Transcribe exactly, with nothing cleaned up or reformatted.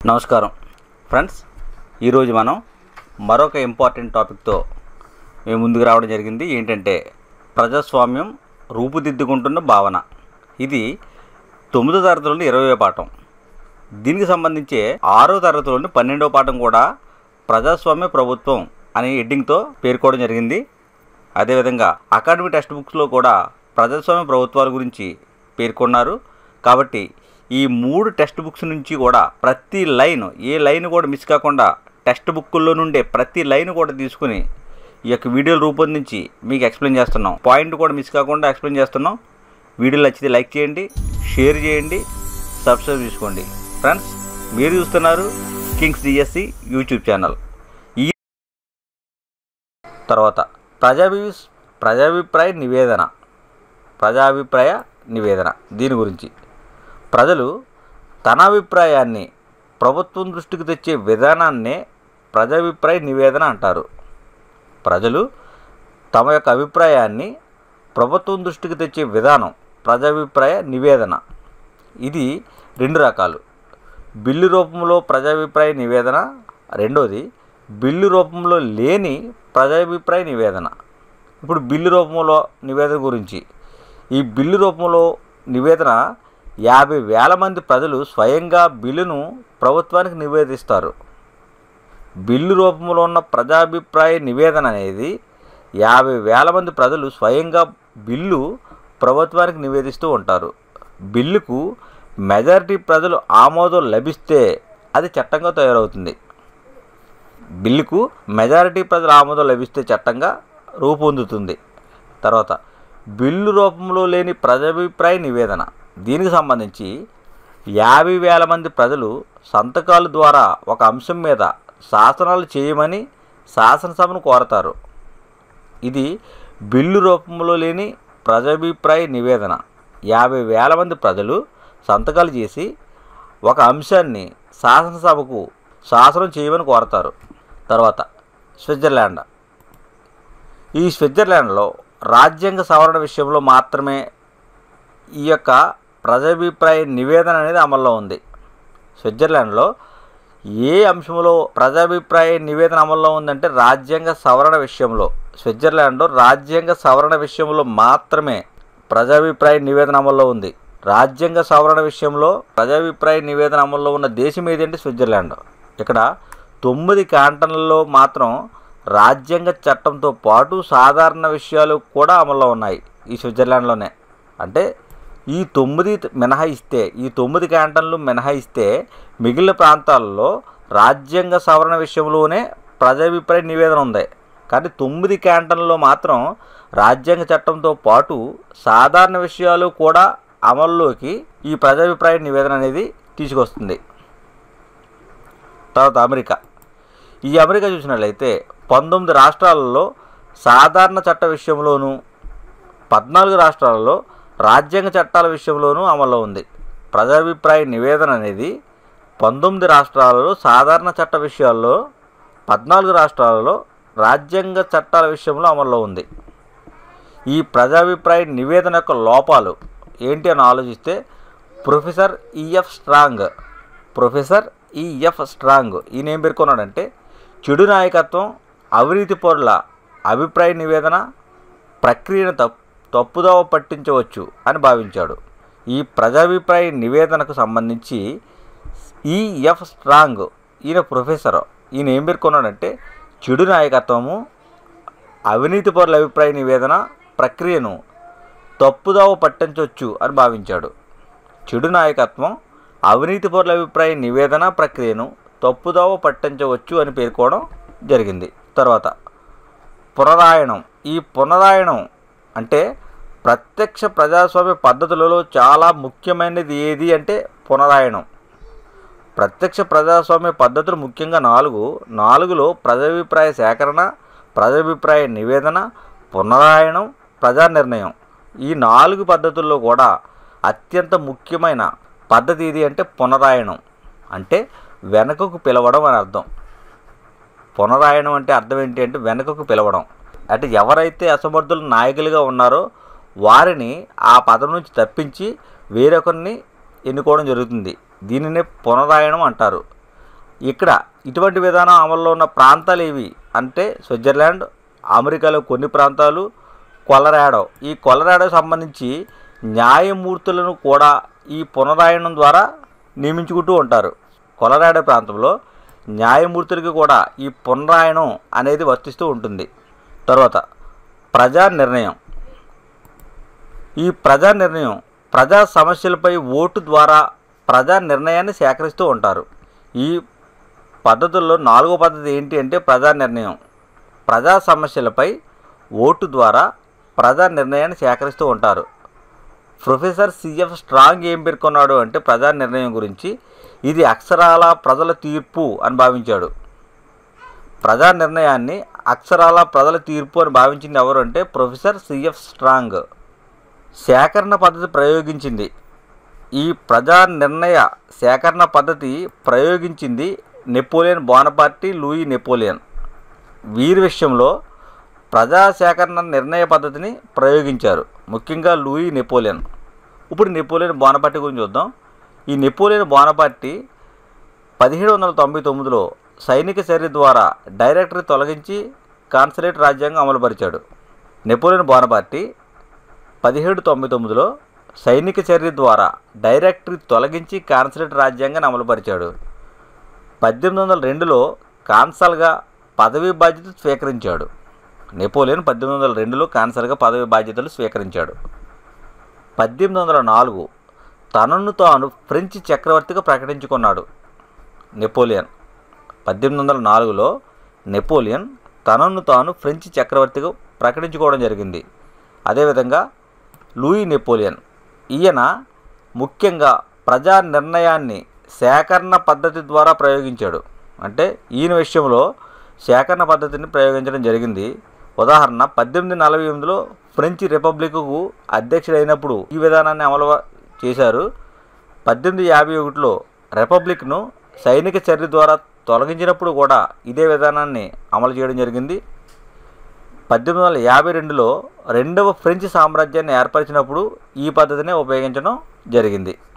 నమస్కారం ఫ్రెండ్స్, ఈరోజు మనం మరొక ఇంపార్టెంట్ టాపిక్తో మేము ముందుకు రావడం జరిగింది. ఏంటంటే ప్రజాస్వామ్యం రూపుదిద్దుకుంటున్న భావన. ఇది తొమ్మిదో తరగతిలోని ఇరవయో పాఠం. దీనికి సంబంధించి ఆరో తరగతిలోని పన్నెండవ పాఠం కూడా ప్రజాస్వామ్య ప్రభుత్వం అనే హెడ్డింగ్తో పేర్కోవడం జరిగింది. అదేవిధంగా అకాడమిక్ టెక్స్ట్ బుక్స్లో కూడా ప్రజాస్వామ్య ప్రభుత్వాల గురించి పేర్కొన్నారు. కాబట్టి ఈ మూడు టెక్స్ట్ బుక్స్ నుంచి కూడా ప్రతి లైన్ ఏ లైన్ కూడా మిస్ కాకుండా టెక్స్ట్ బుక్కుల్లో నుండే ప్రతి లైన్ కూడా తీసుకుని ఈ యొక్క వీడియోలు రూపొందించి మీకు ఎక్స్ప్లెయిన్ చేస్తున్నాం. పాయింట్ కూడా మిస్ కాకుండా ఎక్స్ప్లెయిన్ చేస్తున్నాం. వీడియోలు నచ్చితే లైక్ చేయండి, షేర్ చేయండి, సబ్స్క్రైబ్ చేసుకోండి. ఫ్రెండ్స్, మీరు చూస్తున్నారు కింగ్స్ డిఎస్సి యూట్యూబ్ ఛానల్. ఈ తర్వాత ప్రజాభి ప్రజాభిప్రాయ నివేదన ప్రజాభిప్రాయ నివేదన దీని గురించి ప్రజలు తన అభిప్రాయాన్ని ప్రభుత్వం దృష్టికి తెచ్చే విధానాన్నే ప్రజాభిప్రాయ నివేదన అంటారు. ప్రజలు తమ యొక్క అభిప్రాయాన్ని ప్రభుత్వం దృష్టికి తెచ్చే విధానం ప్రజాభిప్రాయ నివేదన. ఇది రెండు రకాలు: బిల్లు రూపంలో ప్రజాభిప్రాయ నివేదన, రెండోది బిల్లు రూపంలో లేని ప్రజాభిప్రాయ నివేదన. ఇప్పుడు బిల్లు రూపంలో నివేదన గురించి, ఈ బిల్లు రూపంలో నివేదన యాభై వేల మంది ప్రజలు స్వయంగా బిల్లును ప్రభుత్వానికి నివేదిస్తారు. బిల్లు రూపంలో ఉన్న ప్రజాభిప్రాయ నివేదన అనేది యాభై వేల మంది ప్రజలు స్వయంగా బిల్లు ప్రభుత్వానికి నివేదిస్తూ ఉంటారు. బిల్లుకు మెజారిటీ ప్రజలు ఆమోదం లభిస్తే అది చట్టంగా తయారవుతుంది. బిల్లుకు మెజారిటీ ప్రజల ఆమోదం లభిస్తే చట్టంగా రూపొందుతుంది. తర్వాత బిల్లు రూపంలో లేని ప్రజాభిప్రాయ నివేదన. దీనికి సంబంధించి యాభై వేల మంది ప్రజలు సంతకాల ద్వారా ఒక అంశం మీద శాసనాలు చేయమని శాసనసభను కోరతారు. ఇది బిల్లు రూపంలో లేని ప్రజాభిప్రాయ నివేదన. యాభై వేల మంది ప్రజలు సంతకాలు చేసి ఒక అంశాన్ని శాసనసభకు శాసనం చేయమని కోరతారు. తర్వాత స్విట్జర్లాండ్. ఈ స్విట్జర్లాండ్లో రాజ్యాంగ సవరణ విషయంలో మాత్రమే ఈ యొక్క ప్రజాభిప్రాయ నివేదన అనేది అమల్లో ఉంది. స్విట్జర్లాండ్లో ఏ అంశంలో ప్రజాభిప్రాయ నివేదన అమల్లో ఉందంటే రాజ్యాంగ సవరణ విషయంలో. స్విట్జర్లాండ్లో రాజ్యాంగ సవరణ విషయంలో మాత్రమే ప్రజాభిప్రాయ నివేదన అమల్లో ఉంది. రాజ్యాంగ సవరణ విషయంలో ప్రజాభిప్రాయ నివేదన అమల్లో ఉన్న దేశం ఏదంటే స్విట్జర్లాండ్. ఇక్కడ తొమ్మిది క్యాంటన్లలో మాత్రం రాజ్యాంగ చట్టంతో పాటు సాధారణ విషయాలు కూడా అమల్లో ఉన్నాయి ఈ స్విట్జర్లాండ్లోనే. అంటే ఈ తొమ్మిది మినహాయిస్తే ఈ తొమ్మిది క్యాంటన్లు మినహాయిస్తే మిగిలిన ప్రాంతాల్లో రాజ్యాంగ సవరణ విషయంలోనే ప్రజాభిప్రాయ నివేదన ఉంది. కానీ తొమ్మిది క్యాంటన్లలో మాత్రం రాజ్యాంగ చట్టంతో పాటు సాధారణ విషయాలు కూడా అమల్లోకి ఈ ప్రజాభిప్రాయ నివేదన అనేది తీసుకొస్తుంది. తర్వాత అమెరికా. ఈ అమెరికా చూసినట్లయితే పంతొమ్మిది రాష్ట్రాలలో సాధారణ చట్ట విషయంలోనూ పద్నాలుగు రాష్ట్రాలలో రాజ్యాంగ చట్టాల విషయంలోనూ అమల్లో ఉంది. ప్రజాభిప్రాయ నివేదన అనేది పంతొమ్మిది రాష్ట్రాలలో సాధారణ చట్ట విషయాల్లో, పద్నాలుగు రాష్ట్రాలలో రాజ్యాంగ చట్టాల విషయంలో అమల్లో ఉంది. ఈ ప్రజాభిప్రాయ నివేదన యొక్క లోపాలు ఏంటి అని ఆలోచిస్తే professor E F Strong professor E F Strong ఈయన ఏం పేర్కొన్నాడంటే చెడు నాయకత్వం, అవినీతి పరుల అభిప్రాయ నివేదన ప్రక్రియను తప్పు తప్పుదోవ పట్టించవచ్చు అని భావించాడు. ఈ ప్రజాభిప్రాయ నివేదనకు సంబంధించి ఈఎఫ్ స్ట్రాంగ్ ఈయన ప్రొఫెసర్ ఈయన ఏం పేర్కొన్నాడంటే చెడు నాయకత్వము, అవినీతి పరుల అభిప్రాయ నివేదన ప్రక్రియను తప్పుదోవ పట్టించవచ్చు అని భావించాడు. చెడు నాయకత్వం, అవినీతి పరుల అభిప్రాయ నివేదన ప్రక్రియను తప్పుదోవ పట్టించవచ్చు అని పేర్కోవడం జరిగింది. తర్వాత పునరాయణం. ఈ పునరాయణం అంటే ప్రత్యక్ష ప్రజాస్వామ్య పద్ధతులలో చాలా ముఖ్యమైనది ఏది అంటే పునరాయణం. ప్రత్యక్ష ప్రజాస్వామ్య పద్ధతులు ముఖ్యంగా నాలుగు నాలుగులో ప్రజాభిప్రాయ సేకరణ, ప్రజాభిప్రాయ నివేదన, పునరాయణం, ప్రజా నిర్ణయం. ఈ నాలుగు పద్ధతుల్లో కూడా అత్యంత ముఖ్యమైన పద్ధతి ఏది అంటే పునరాయణం. అంటే వెనుకకు పిలవడం అని అర్థం. పునరాయణం అంటే అర్థం ఏంటి అంటే వెనుకకు పిలవడం. అంటే ఎవరైతే అసమర్థులు నాయకులుగా ఉన్నారో వారిని ఆ పదవి నుంచి తప్పించి వేరొకరిని ఎన్నుకోవడం జరుగుతుంది. దీనినే పునరాయణం అంటారు. ఇక్కడ ఇటువంటి విధానం అమల్లో ఉన్న ప్రాంతాలు ఏవి అంటే స్విట్జర్లాండ్, అమెరికాలో కొన్ని ప్రాంతాలు, కొలరాడో. ఈ కొలరాడో సంబంధించి న్యాయమూర్తులను కూడా ఈ పునరాయనం ద్వారా నియమించుకుంటూ ఉంటారు. కొలరాడో ప్రాంతంలో న్యాయమూర్తులకి కూడా ఈ పునరాయనం అనేది వర్తిస్తూ ఉంటుంది. తర్వాత ప్రజా నిర్ణయం. ఈ ప్రజా నిర్ణయం ప్రజా సమస్యలపై ఓటు ద్వారా ప్రజా నిర్ణయాన్ని సేకరిస్తూ ఉంటారు. ఈ పద్ధతుల్లో నాలుగో పద్ధతి ఏంటి అంటే ప్రజా నిర్ణయం. ప్రజా సమస్యలపై ఓటు ద్వారా ప్రజా నిర్ణయాన్ని సేకరిస్తూ ఉంటారు. ప్రొఫెసర్ సిఎఫ్ స్ట్రాంగ్ ఏం పేర్కొన్నాడు అంటే ప్రజా నిర్ణయం గురించి, ఇది అక్షరాల ప్రజల తీర్పు అని భావించాడు. ప్రజా నిర్ణయాన్ని అక్షరాల ప్రజల తీర్పు అని భావించింది ఎవరు అంటే ప్రొఫెసర్ సిఎఫ్ స్ట్రాంగ్. సేకరణ పద్ధతి ప్రయోగించింది. ఈ ప్రజా నిర్ణయ సేకరణ పద్ధతి ప్రయోగించింది నెపోలియన్ బోనపార్టీ, లూయి నెపోలియన్. వీరి విషయంలో ప్రజా సేకరణ నిర్ణయ పద్ధతిని ప్రయోగించారు, ముఖ్యంగా లూయి నెపోలియన్. ఇప్పుడు నెపోలియన్ బోనపార్టీ గురించి చూద్దాం. ఈ నెపోలియన్ బోనపార్టీ పదిహేడు వందల తొంభై తొమ్మిదిలో సైనిక చర్య ద్వారా డైరెక్టరీ తొలగించి కాన్సులేట్ రాజ్యాంగం అమలుపరిచాడు. నెపోలియన్ బోనపార్టీ పదిహేడు తొంభై తొమ్మిదిలో సైనిక చర్య ద్వారా డైరెక్టరీ తొలగించి కాన్సులేట్ రాజ్యాంగాన్ని అమలుపరిచాడు. పద్దెనిమిది వందల రెండులో కాన్సల్గా పదవీ బాధ్యతలు స్వీకరించాడు. నెపోలియన్ పద్దెనిమిది వందల రెండులో కాన్సల్గా పదవి బాధ్యతలు స్వీకరించాడు. పద్దెనిమిది వందల నాలుగు తనను తాను ఫ్రెంచ్ చక్రవర్తిగా ప్రకటించుకున్నాడు. నెపోలియన్ పద్దెనిమిది వందల నాలుగులో నెపోలియన్ తనను తాను ఫ్రెంచ్ చక్రవర్తిగా ప్రకటించుకోవడం జరిగింది. అదేవిధంగా లూయి నెపోలియన్, ఈయన ముఖ్యంగా ప్రజా నిర్ణయాన్ని సేకరణ పద్ధతి ద్వారా ప్రయోగించాడు. అంటే ఈయన విషయంలో సేకరణ పద్ధతిని ప్రయోగించడం జరిగింది. ఉదాహరణ పద్దెనిమిది నలభై ఎనిమిదిలో ఫ్రెంచ్ రిపబ్లిక్కు అధ్యక్షుడైనప్పుడు ఈ విధానాన్ని అమలు చేశారు. పద్దెనిమిది యాభై ఒకటిలో రిపబ్లిక్ను సైనిక చర్య ద్వారా తొలగించినప్పుడు కూడా ఇదే విధానాన్ని అమలు చేయడం జరిగింది. పద్దెనిమిది వందల యాభై రెండులో రెండవ ఫ్రెంచ్ సామ్రాజ్యాన్ని ఏర్పరిచినప్పుడు ఈ పద్ధతిని ఉపయోగించడం జరిగింది.